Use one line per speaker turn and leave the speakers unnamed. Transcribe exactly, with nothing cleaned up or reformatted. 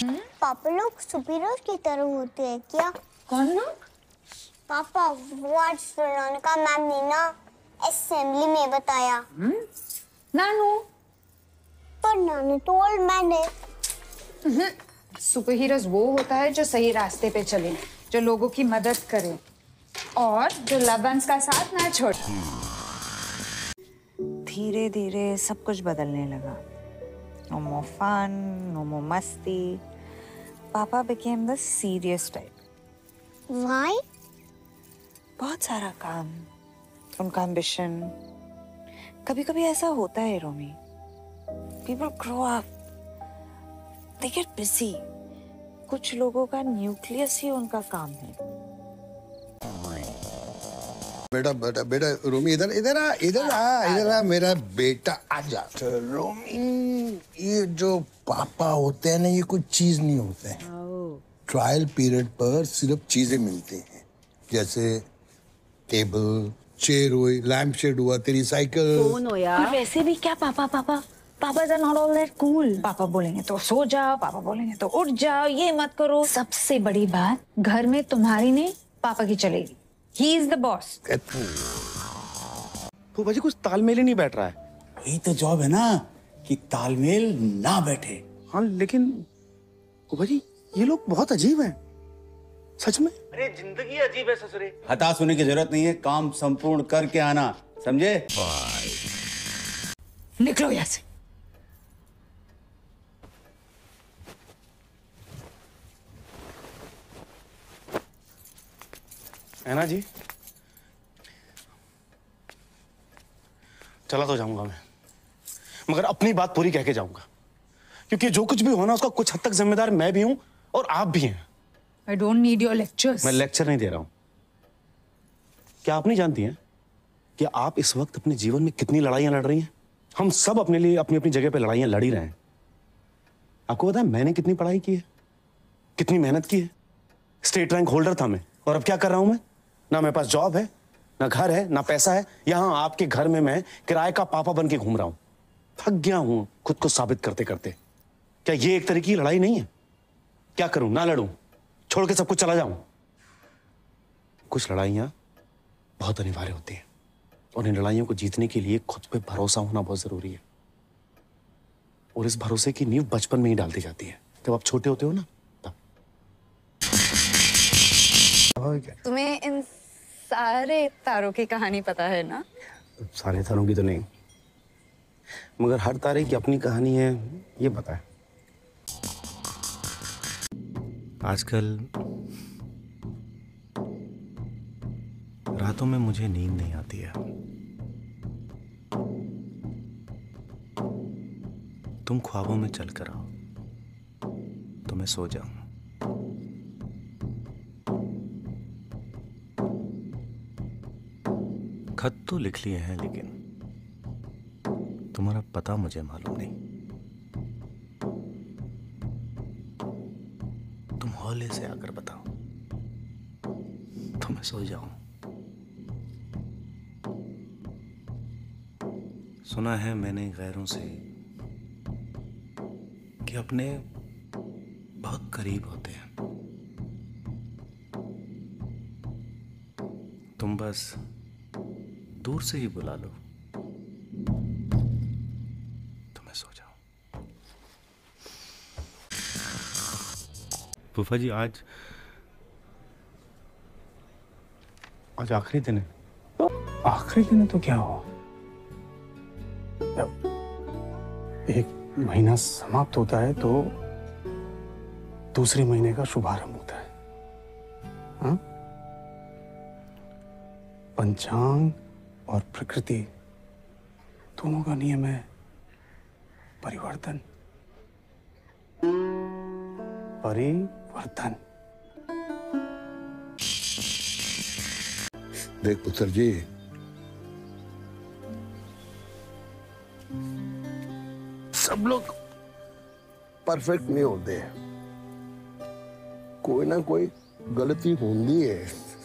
पापा लोग सुपीरियर की तरह होते हैं क्या?
कौन लोग?
पापा, वो आज श्रीलंका मैम ने ना असेंबली में बताया।
हम्म? नानू?
पर नानू तो ओल्ड मैन है।
सुपर हीरोज वो होता है जो सही रास्ते पे चले, जो लोगों की मदद करे और जो लव वंस का साथ ना छोड़े।
धीरे धीरे सब कुछ बदलने लगा। No more fun, no more मस्ती। पापा became the serious type.
Why?
बहुत सारा काम, उनका ambition। कभी-कभी ऐसा होता है रोमी। People grow up, they get busy। कुछ लोगों का न्यूक्लियस ही उनका काम है।
बेटा बेटा बेटा रोमी इधर इधर आ इधर आ इधर आ मेरा बेटा आजा। रोमी, ये जो पापा होते हैं ना, ये कोई चीज नहीं होते हैं। ट्रायल पीरियड पर सिर्फ चीजें मिलती हैं, जैसे टेबल, चेयर हुई, लैम्प शेड हुआ, तेरी साइकिल।
फोन हो यार। वैसे भी क्या पापा पापा पापा are not all that cool. पापा बोलेंगे तो सो जाओ, पापा बोलेंगे तो उठ जाओ, ये मत करो।
सबसे बड़ी बात, घर में तुम्हारी नहीं पापा की चलेगी। He is the boss।
फूफा जी कुछ तालमेल ही नहीं बैठ रहा है।
यही तो जॉब है ना कि तालमेल ना बैठे।
हाँ लेकिन फूफा जी ये लोग बहुत अजीब हैं, सच में। अरे जिंदगी अजीब है ससुरे।
हताश होने की जरूरत नहीं है, काम संपूर्ण करके आना, समझे?
निकलो यहाँ से।
है ना जी, चला तो जाऊंगा मैं, मगर अपनी बात पूरी कह के जाऊंगा, क्योंकि जो कुछ भी होना उसका कुछ हद तक जिम्मेदार मैं भी हूं और आप भी हैं।
I don't need your lectures।
मैं लेक्चर नहीं दे रहा हूं। क्या आप नहीं जानती हैं कि आप इस वक्त अपने जीवन में कितनी लड़ाइयां लड़ रही हैं? हम सब अपने लिए अपनी अपनी जगह पे लड़ाइयां लड़ ही रहे हैं। आपको पता है मैंने कितनी पढ़ाई की है, कितनी मेहनत की है? स्टेट रैंक होल्डर था मैं, और अब क्या कर रहा हूं मैं? ना मेरे पास जॉब है, ना घर है, ना पैसा है। यहां आपके घर में मैं किराए का पापा बन के घूम रहा हूं। थक गया हूं खुद को साबित करते करते। क्या ये एक तरीके की लड़ाई नहीं है? क्या करूं, ना लड़ूं, छोड़ के सब कुछ चला जाऊं? कुछ लड़ाइयां बहुत अनिवार्य होती हैं, और इन लड़ाइयों को जीतने के लिए खुद पे भरोसा होना बहुत जरूरी है। और इस भरोसे की नींव बचपन में ही डाल दी जाती है, जब आप छोटे होते हो ना तब।
तुम्हें इन सारे तारों की कहानी पता है ना?
सारे तारों की तो नहीं, मगर हर तारे की अपनी कहानी है, ये पता है।
आजकल रातों में मुझे नींद नहीं आती है। तुम ख्वाबों में चल कर आओ तो मैं सो जाऊं। खत तो लिख लिए हैं, लेकिन तुम्हारा पता मुझे मालूम नहीं। तुम हौले से आकर बताओ तो मैं सो जाऊं। सुना है मैंने गैरों से कि अपने बहुत करीब होते हैं। तुम बस दूर से ही बुला लो तो मैं सो जाऊं। फूफा जी आज
आज आखिरी दिन है।
तो आखिरी दिन तो क्या हुआ? जब एक महीना समाप्त होता है तो दूसरे महीने का शुभारंभ होता है। हाँ? पंचांग और प्रकृति दोनों का नियम है परिवर्तन। परिवर्तन।
देख पुत्र जी, सब लोग परफेक्ट नहीं होते, कोई ना कोई गलती होती है।